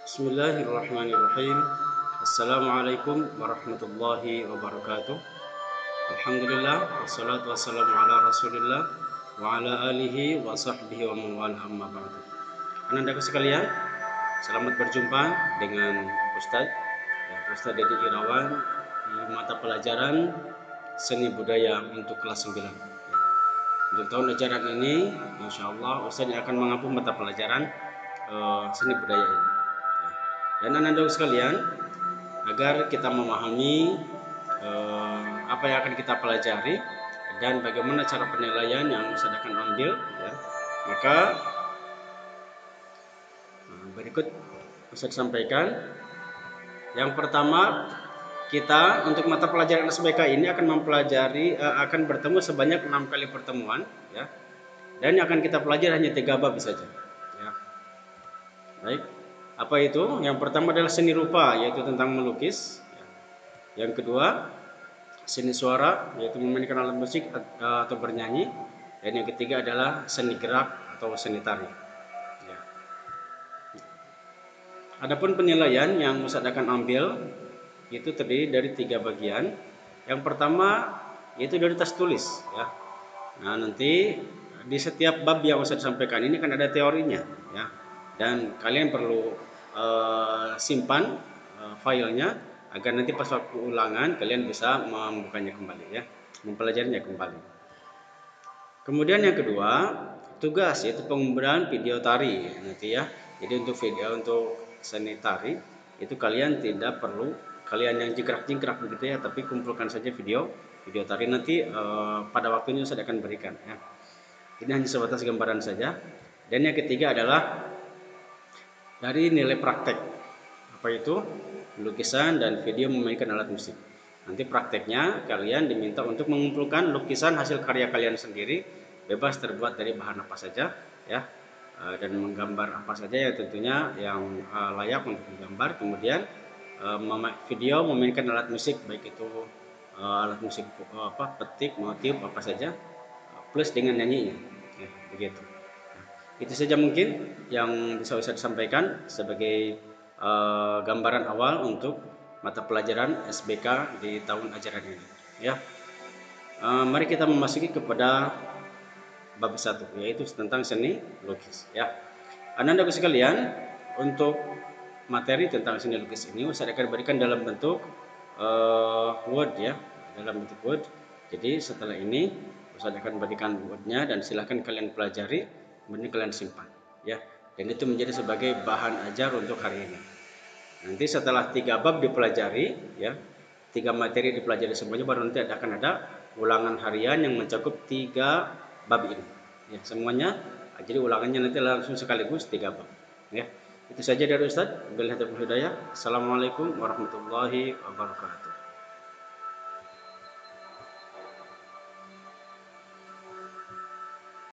Bismillahirrahmanirrahim. Assalamualaikum warahmatullahi wabarakatuh. Alhamdulillah wassalatu wassalamu ala Rasulillah wa ala alihi wa sahbihi wa mawala amma ba'du. Anandaku sekalian, selamat berjumpa dengan Ustadz Dedi Irawan di mata pelajaran Seni Budaya untuk kelas 9. Untuk tahun ajaran ini, insyaallah Ustadz akan mengampu mata pelajaran seni budaya ini. Dan anak-anak sekalian, agar kita memahami apa yang akan kita pelajari dan bagaimana cara penilaian yang Ustaz akan ambil, ya, maka berikut Ustaz sampaikan. Yang pertama, kita untuk mata pelajaran SBK ini akan mempelajari akan bertemu sebanyak 6 kali pertemuan, ya, dan yang akan kita pelajari hanya 3 bab saja, ya. Baik. Apa itu? Yang pertama adalah seni rupa, yaitu tentang melukis. Yang kedua, seni suara, yaitu memainkan alat musik atau bernyanyi. Dan yang ketiga adalah seni gerak atau seni tari. Ya. Adapun penilaian yang Ustaz akan ambil itu terdiri dari 3 bagian. Yang pertama yaitu dari tas tulis, ya. Nah, nanti di setiap bab yang Ustaz sampaikan ini kan ada teorinya, ya. Dan kalian perlu simpan filenya agar nanti pas waktu ulangan kalian bisa membukanya kembali, ya, mempelajarinya kembali. Kemudian yang kedua, tugas yaitu pengumpulan video tari nanti, ya. Jadi untuk seni tari itu kalian tidak perlu kalian yang jingkrak-jingkrak begitu, ya, tapi kumpulkan saja video tari nanti pada waktunya saya akan berikan, ya. Ini hanya sebatas gambaran saja. Dan yang ketiga adalah dari nilai praktek. Apa itu? Lukisan dan video memainkan alat musik. Nanti prakteknya kalian diminta untuk mengumpulkan lukisan hasil karya kalian sendiri, bebas terbuat dari bahan apa saja, ya, dan menggambar apa saja ya tentunya yang layak untuk digambar. Kemudian video memainkan alat musik, baik itu alat musik petik, motif apa saja, plus dengan nyanyinya, ya, begitu. Itu saja mungkin yang bisa saya sampaikan sebagai gambaran awal untuk mata pelajaran SBK di tahun ajaran ini, ya. Mari kita memasuki kepada bab 1, yaitu tentang seni lukis, ya. Anak-anak sekalian, untuk materi tentang seni lukis ini saya akan berikan dalam bentuk Word, ya, dalam bentuk Word. Jadi setelah ini saya akan berikan Wordnya dan silahkan kalian pelajari, kemudian kalian simpan, ya. Dan itu menjadi sebagai bahan ajar untuk hari ini. Nanti setelah 3 bab dipelajari, ya, 3 materi dipelajari semuanya, baru nanti akan ada ulangan harian yang mencakup 3 bab ini, ya, semuanya. Jadi ulangannya nanti langsung sekaligus 3 bab, ya. Itu saja dari Ustaz. Wabillahi taufiq wal hidayah. Assalamualaikum warahmatullahi wabarakatuh.